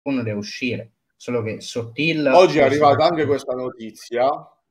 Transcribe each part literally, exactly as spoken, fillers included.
uno deve uscire, solo che Sottil... Oggi è arrivata anche questa notizia,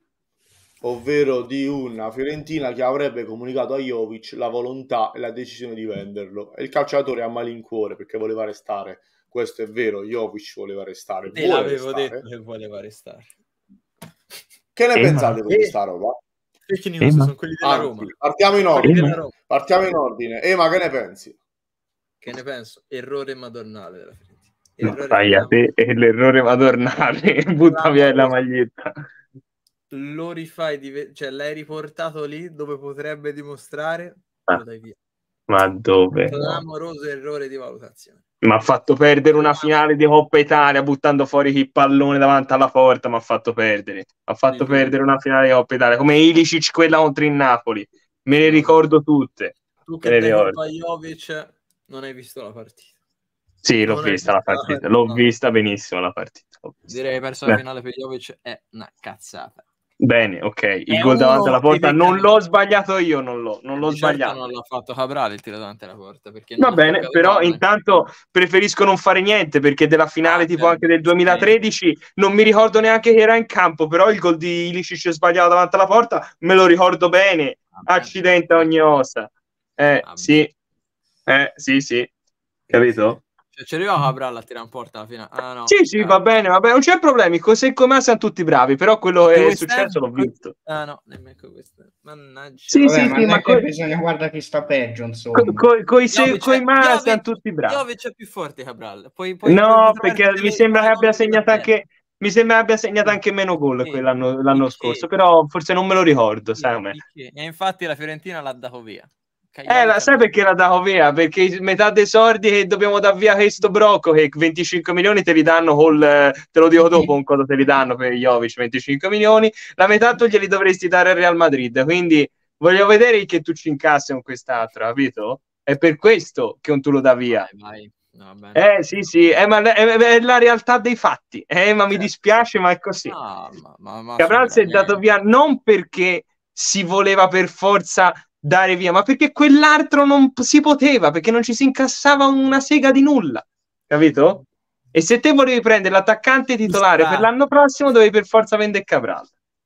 ovvero di una Fiorentina che avrebbe comunicato a Jovic la volontà e la decisione di venderlo, e il calciatore ha malincuore perché voleva restare. Questo è vero, Jovic voleva restare. Te l'avevo detto che voleva restare. Che ne Eh, pensate ma... di questa roba? Fake news, ma... sono quelli della Anzi, Roma. partiamo in Quelli ordine. della Roma. Partiamo in ordine. E ma che ne pensi? Che ne penso? Errore madornale della Fiorentina. Errore Fai a te è l'errore madornale, butta via la maglietta. Lo rifai, di... cioè l'hai riportato lì dove potrebbe dimostrare, ah, lo dai via. Ma dove? Un no. amoroso errore di valutazione. Mi ha fatto perdere una finale di Coppa Italia buttando fuori il pallone davanti alla porta, mi ha fatto perdere. Ha fatto Sì, perdere una finale di Coppa Italia, come Ilicic quella contro il Napoli. Me le no, ricordo tutte. Tu che dai colpa a Jovic non hai visto la partita. Sì, l'ho non vista la partita, partita. l'ho no. vista benissimo la partita. Direi che perso la finale per Jovic è una cazzata. Bene, ok, il è gol davanti alla porta non cambiare. l'ho sbagliato io, non l'ho, non l'ho di certo sbagliato. non l'ha fatto Cabral il tiro davanti alla porta. Perché Va bene, però palla. intanto preferisco non fare niente, perché della finale ah, tipo certo, anche del duemilatredici sì. Non mi ricordo neanche che era in campo, però il gol di Ilicic sbagliato davanti alla porta me lo ricordo bene. Vabbè, Accidente a ogni osa. Eh, vabbè. sì. Eh, sì, sì. Capito? Cioè, ci arriva Cabral a tirare in porta alla fine. Ah, no. Sì, sì, ah. va bene, va bene, non c'è problemi. Così come siamo tutti bravi, però quello che è successo l'ho visto. Ah, no, nemmeno questo. Mannaggia. Sì, Vabbè, sì, ma sì, ma co- co- bisogna guardare chi sta peggio, insomma. co- co- coi se- Jovic coi è- ma Jovic- siamo tutti bravi. Jovic è più forte Cabral. Poi, poi, No, poi perché mi sembra che abbia segnato anche mi sembra abbia segnato anche meno gol Sì, quell'anno l'anno Piqué. scorso, però forse non me lo ricordo, sai come. Piqué. E infatti la Fiorentina l'ha dato via. Eh, la sai perché la davo via? Perché metà dei soldi che dobbiamo dar via questo Brocco, che venticinque milioni te li danno col, te lo dico dopo un cosa te li danno per Jovic, venticinque milioni, la metà tu glieli dovresti dare al Real Madrid, quindi voglio vedere che tu ci incassi con quest'altro, capito? È per questo che non tu lo dà via. Vai, vai. No, eh sì sì, eh, ma è, è la realtà dei fatti, eh, ma mi dispiace, ma è così. No, ma, ma, ma Cabral si è dato via non perché si voleva per forza dare via, ma perché quell'altro non si poteva, perché non ci si incassava una sega di nulla, capito? E se te volevi prendere l'attaccante titolare per l'anno prossimo dovevi per forza vendere Cabral.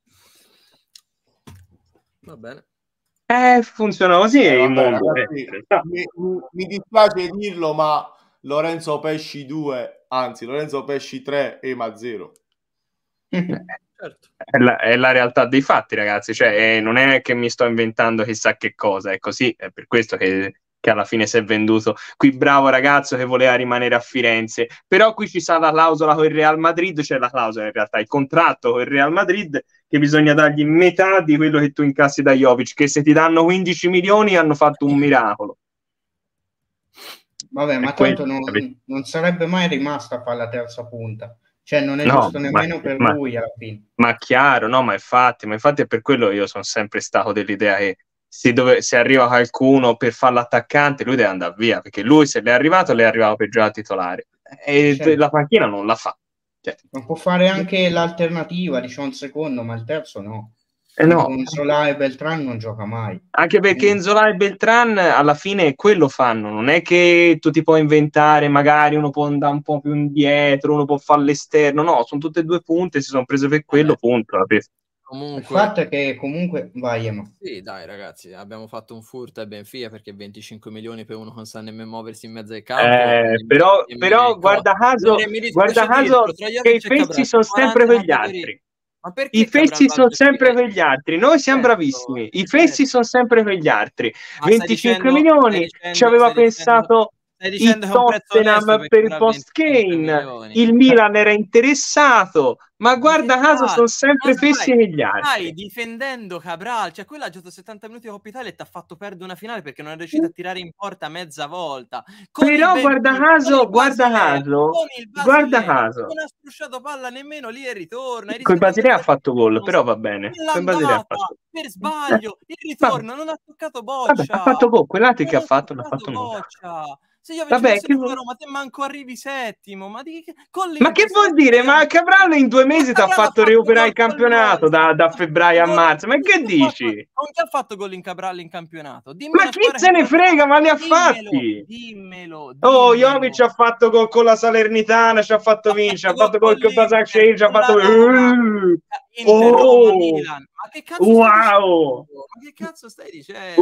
Va bene. Eh, funziona così eh, il vabbè, mondo. Ragazzi, eh. mi, mi dispiace dirlo, ma Lorenzo Pesci due, anzi Lorenzo Pesci tre, Ema zero. Certo. È la, è la realtà dei fatti, ragazzi, cioè eh, non è che mi sto inventando chissà che cosa, è così, è per questo che, che alla fine si è venduto qui bravo ragazzo che voleva rimanere a Firenze, però qui ci sta la clausola con il Real Madrid, c'è cioè la clausola in realtà, il contratto con il Real Madrid che bisogna dargli metà di quello che tu incassi da Jovic, che se ti danno quindici milioni hanno fatto un miracolo. Vabbè, ma quello, tanto non, non sarebbe mai rimasto a fare la terza punta. Cioè non è no, giusto nemmeno ma, per ma, lui alla fine. Ma chiaro, no, ma infatti, ma infatti è per quello io sono sempre stato dell'idea che se, dove, se arriva qualcuno per fare l'attaccante, lui deve andare via, perché lui se l'è arrivato, le è arrivato per giocare titolare. E certo. La panchina non la fa. Cioè. Ma può fare anche l'alternativa, diciamo un secondo, ma il terzo no. Eh no. Con Zola e Beltran non gioca mai. Anche perché in Zola e Beltran alla fine quello fanno, non è che tu ti puoi inventare, magari uno può andare un po' più indietro, uno può fare all'esterno, no, sono tutte e due punte, si sono prese per quello, punto. Comunque... Il fatto è che comunque vai, Ema. Sì, dai ragazzi, abbiamo fatto un furto a Benfica perché venticinque milioni per uno che non sa nemmeno muoversi in mezzo ai campi. Eh, però, però guarda caso, guarda caso che i fessi sono sempre quegli altri. Ma I fessi sono sempre quegli altri, noi siamo certo, bravissimi, i fessi certo. sono sempre quegli altri. Ma venticinque dicendo, milioni dicendo, ci aveva pensato il Tottenham per il post Kane, il Milan era interessato, ma guarda caso sono sempre fessi quegli altri. Stai difendendo Cabral, cioè quella ha giocato settanta minuti di Coppa Italia e ti ha fatto perdere una finale perché non è riuscito a tirare in porta mezza volta. Con però guarda caso, guarda caso, guarda caso. Non ha strusciato palla nemmeno lì e ritorna. Con Basilea ha fatto gol, però va bene. Con Basilea ha fatto... Per sbaglio, il ritorno, non ha toccato Boccia. Vabbè, ha fatto gol, quell'altro che ha fatto, non ha fatto nulla. Se io Vabbè, vinco che... Roma, te manco arrivi settimo. Ma, di che... ma che vuol dire? Ma Cabral in due mesi ti ha fatto recuperare il campionato da, da febbraio a marzo. Ma che dici? Con chi ha fatto gol in Cabral in campionato? Dimmi ma chi se ne frega, ma li ha dimmelo, fatti. Dimmelo, dimmelo. Oh, Jovic ha fatto gol con la Salernitana, ci ha fatto vincere, ha fatto gol con il Basaksehir, ci ha fatto... Uh, Inter, oh, Roma, Milan. Ma che cazzo wow. stai dicendo? Ma che cazzo stai dicendo?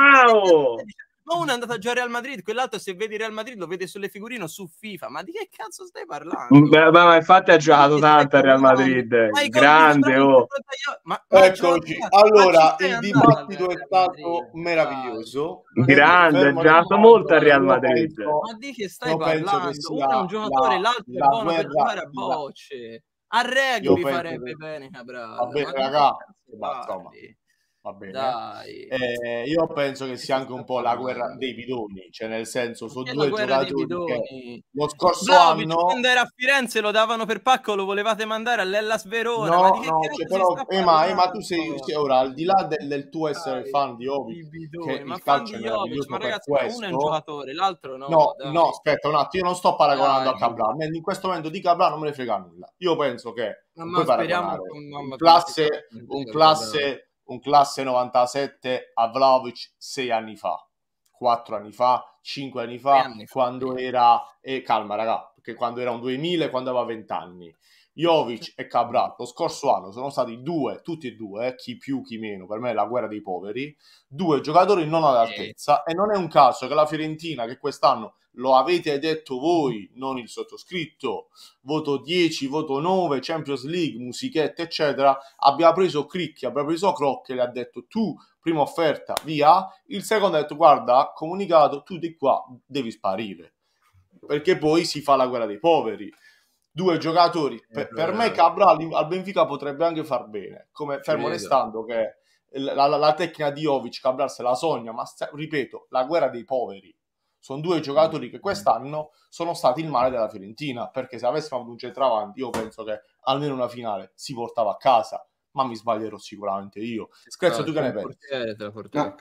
Wow. Ma uno è andato a giocare al Real Madrid, quell'altro se vedi Real Madrid lo vede sulle figurine su FIFA. Ma di che cazzo stai parlando? Beh, ma infatti ha giocato tanto al Real Madrid, grande, oh. Ma, ma Eccoci, allora il dibattito è stato meraviglioso. Grande, ha giocato molto al Real Madrid. Penso, ma di che stai parlando? Uno è un giocatore, la, l'altro la è buono per guerra, giocare a bocce. A rugby farebbe che... bene Cabral. Va bene, raga, ma insomma, va bene. Dai. Eh, io penso che sia anche un po' la guerra dei bidoni, cioè nel senso sono due giocatori che lo scorso Vlahovic, anno quando era a Firenze lo davano per pacco, lo volevate mandare all'Hellas Verona. No, ma di che no, cioè, però, eh, ma, eh, ma tu sei, sei ora al di là del, del tuo essere dai, fan di Jovic, che ma il fan calcio di è meraviglioso ma per ragazzi, questo. uno è un giocatore, l'altro no. No, dai. no, aspetta un attimo, io non sto paragonando Dai. a Cabral, in questo momento di Cabral non me ne frega nulla. Io penso che Ma non puoi paragonare speriamo un classe, un classe un classe novantasette a Vlahovic sei anni fa, quattro anni fa, cinque anni fa, anni fa quando sì. era e calma raga, perché quando era un duemila, quando aveva venti anni. Jovic e Cabral lo scorso anno sono stati due, tutti e due, eh, chi più chi meno, per me è la guerra dei poveri, due giocatori non all'altezza, e non è un caso che la Fiorentina, che quest'anno lo avete detto voi, non il sottoscritto, voto dieci, voto nove, Champions League, musichette eccetera, abbia preso Cricchi, abbia preso Crocche e le ha detto tu, prima offerta, via, il secondo ha detto guarda, comunicato, tu di qua devi sparire, perché poi si fa la guerra dei poveri. Due giocatori, per, per me Cabral al Benfica potrebbe anche far bene, come fermo restando che la, la, la tecnica di Jovic, Cabral se la sogna, ma sta, ripeto, la guerra dei poveri. Sono due giocatori che quest'anno sono stati il male della Fiorentina, perché se avessimo avuto un centravanti io penso che almeno una finale si portava a casa, ma mi sbaglierò sicuramente io. Scherzo, tu che ne pensi? No,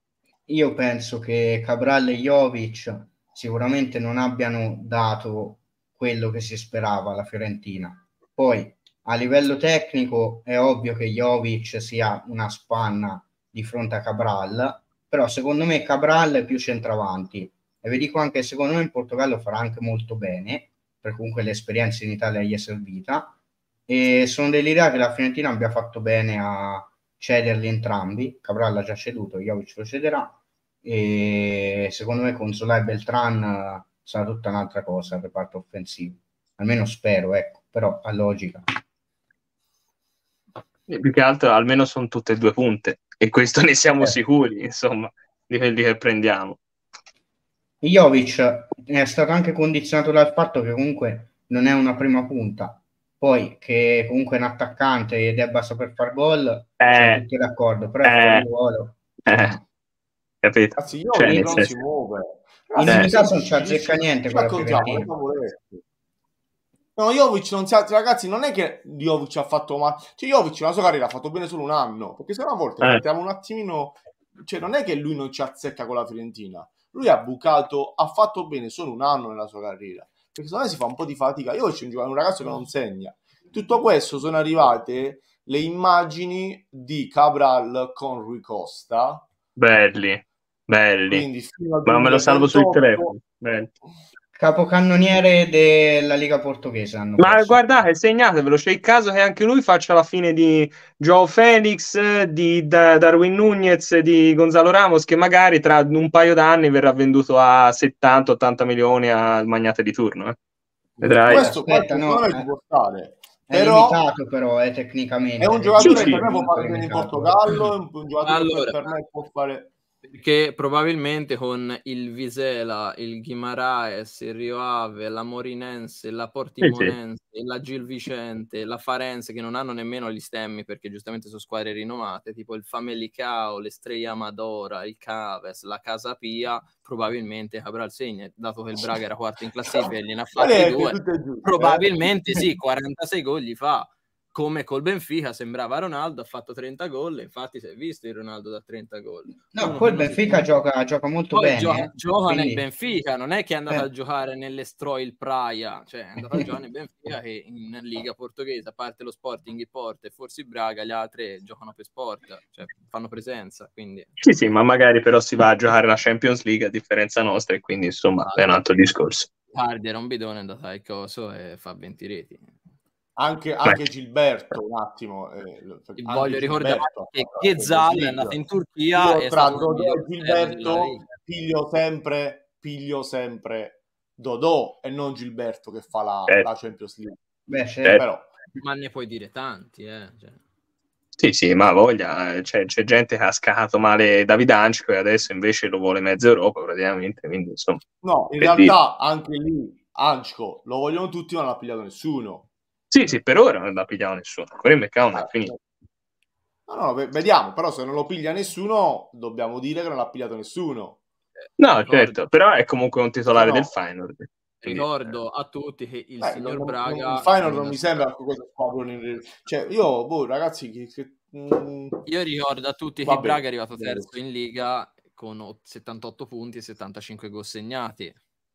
io penso che Cabral e Jovic sicuramente non abbiano dato quello che si sperava alla Fiorentina. Poi a livello tecnico è ovvio che Jovic sia una spanna di fronte a Cabral, però secondo me Cabral è più centravanti, e vi dico anche secondo me in Portogallo farà anche molto bene, perché comunque l'esperienza in Italia gli è servita, e sono dell'idea che la Fiorentina abbia fatto bene a cederli entrambi. Cabral ha già ceduto, Jovic lo cederà, e secondo me con Solà e Beltran sarà tutta un'altra cosa il reparto offensivo, almeno spero, ecco, però a logica. E più che altro almeno sono tutte e due punte, e questo ne siamo eh. sicuri, insomma, di quelli che prendiamo. Jovic è stato anche condizionato dal fatto che comunque non è una prima punta, poi che comunque è un attaccante e debba saper far gol, eh. siamo tutti d'accordo, però è eh. fuori ruolo. Eh. Capito? Ragazzi, Jovic cioè, non senso... si muove. In ogni caso non ci azzecca niente quella Fiorentina. No, Jovic non si ha... ragazzi, non è che Jovic ha fatto male, cioè Jovic la sua carriera ha fatto bene solo un anno, perché se una volta eh. mettiamo un attimino, cioè non è che lui non ci azzecca con la Fiorentina, lui ha bucato, ha fatto bene solo un anno nella sua carriera, perché secondo me si fa un po' di fatica. Jovic è un ragazzo che non segna. Tutto questo sono arrivate le immagini di Cabral con Rui Costa, belli, belli, quindi ma me lo salvo sul telefono, belli. Capocannoniere della Liga Portoghese. Ma perso. Guardate, segnatevelo, c'è il caso che anche lui faccia la fine di Joao Felix, di da- Darwin Núñez, di Gonzalo Ramos, che magari tra un paio d'anni verrà venduto a settanta ottanta milioni al magnate di turno. Eh. Vedrai. Questo, Aspetta, questo no, è, può stare. È però, limitato però, è tecnicamente. È un giocatore sì, che sì. per me può fare bene in Portogallo, è un giocatore allora, che per me può fare... Perché probabilmente con il Vizela, il Guimaraes, il Rio Ave, la Morinense, la Portimonense, sì, sì. la Gil Vicente, la Farense, che non hanno nemmeno gli stemmi perché giustamente sono squadre rinomate, tipo il Famalicão, l'Estrella Amadora, il Caves, la Casa Pia, probabilmente Cabral segna, dato che il Braga era quarto in classifica e gliene ha fatti due, probabilmente sì, quarantasei gol gli fa. come col Benfica sembrava Ronaldo, ha fatto trenta gol, infatti si è visto il Ronaldo da trenta gol. No, poi il Benfica gioca, gioca molto poi bene. Gioca, eh. gioca Quindi... nel Benfica, non è che è andato eh. a giocare nell'Estroil Praia, cioè è andato a giocare nel Benfica che in Liga Portoghese, a parte lo Sporting, il Porto e forse il Braga, gli altri giocano per sport, cioè fanno presenza. Quindi... Sì, sì, ma magari però si va a giocare la Champions League a differenza nostra e quindi insomma ah, è un altro discorso. Cardi era un bidone, è andato al coso e fa venti reti. Anche, anche Gilberto, un attimo. Eh, anche voglio ricordare Gilberto, che Ghezal è andato in Turchia io e tra Dodò e Gilberto piglio sempre, piglio sempre Dodò e non Gilberto che fa la, eh. la Champions League. Beh, certo. Però. Ma ne puoi dire tanti, eh. Cioè. Sì, sì, ma voglia, c'è, c'è gente che ha scavato male David Anchko e adesso invece lo vuole mezza Europa praticamente, quindi insomma. No, in realtà dire. Anche lì Anchko lo vogliono tutti, ma non l'ha pigliato nessuno. Sì, sì, per ora non l'ha pigliato nessuno, ancora il mercato non è finito. No, no, vediamo, però se non lo piglia nessuno, dobbiamo dire che non l'ha pigliato nessuno. No, ricordo. Certo, però è comunque un titolare no. del Feyenoord. Ricordo a tutti che il Beh, signor non, Braga... Il Feyenoord non mi sembra questo squadrone... Cioè, io, boh, ragazzi... Che, che, mm, io ricordo a tutti che il Braga è arrivato terzo in Liga con settantotto punti e settantacinque gol segnati.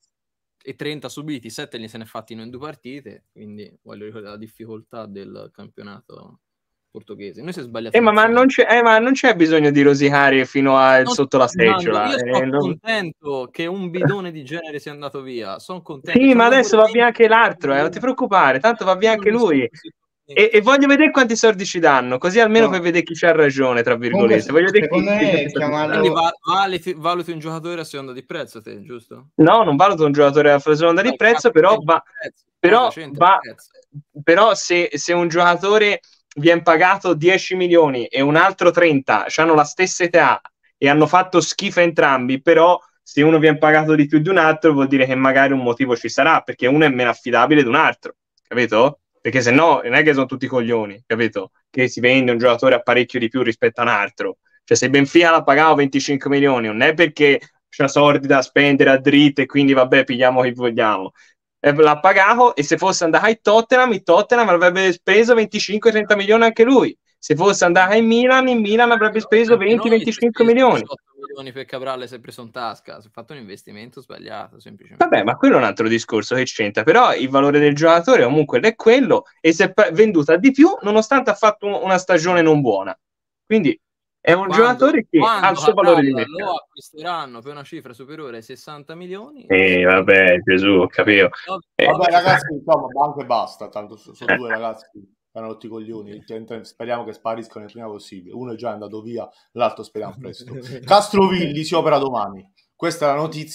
E trenta subiti, sette li se ne fatti in due partite, quindi voglio ricordare la difficoltà del campionato portoghese. Noi si è sbagliato. Eh, ma, ma, non c'è, eh, ma non c'è bisogno di rosicare fino a non sotto la seggiola. Io sono eh, non... contento che un bidone di genere sia andato via. Sono contento. Sì, ma adesso va via anche l'altro, eh, non ti preoccupare, tanto va via anche lui. E, e voglio vedere quanti soldi ci danno, così almeno no. per vedere chi c'ha ragione, tra virgolette. Comunque, voglio vedere chi, me chi chiamarlo... Quindi va, valuti, valuti un giocatore a seconda di prezzo, te, giusto? No, non valuto un giocatore a seconda di prezzo, però va... Però, va, però se, se un giocatore viene pagato dieci milioni e un altro trenta, hanno la stessa età e hanno fatto schifo entrambi, però se uno viene pagato di più di un altro vuol dire che magari un motivo ci sarà, perché uno è meno affidabile di un altro, capito? Perché se no non è che sono tutti coglioni, capito? Che si vende un giocatore a parecchio di più rispetto a un altro. Cioè se Benfica l'ha pagato venticinque milioni, non è perché c'ha soldi da spendere a dritto e quindi vabbè pigliamo chi vogliamo. L'ha pagato e se fosse andato in Tottenham, il Tottenham avrebbe speso venticinque trenta milioni anche lui. Se fosse andato in Milan, in Milan avrebbe speso venti venticinque milioni. milioni per Cabral si è preso in tasca, si è fatto un investimento sbagliato semplicemente. Vabbè, ma quello è un altro discorso che c'entra, però il valore del giocatore comunque è quello e si è venduta di più nonostante ha fatto una stagione non buona. Quindi è un quando, giocatore che ha il suo valore di mercato. Lo acquisteranno per una cifra superiore ai sessanta milioni. Eh, vabbè, Gesù, capito. Eh, vabbè, ragazzi, insomma, anche basta, tanto sono so eh. due ragazzi hanno rotti i coglioni, speriamo che spariscano il prima possibile. Uno è già andato via, l'altro speriamo presto. Castrovilli si opera domani. Questa è la notizia.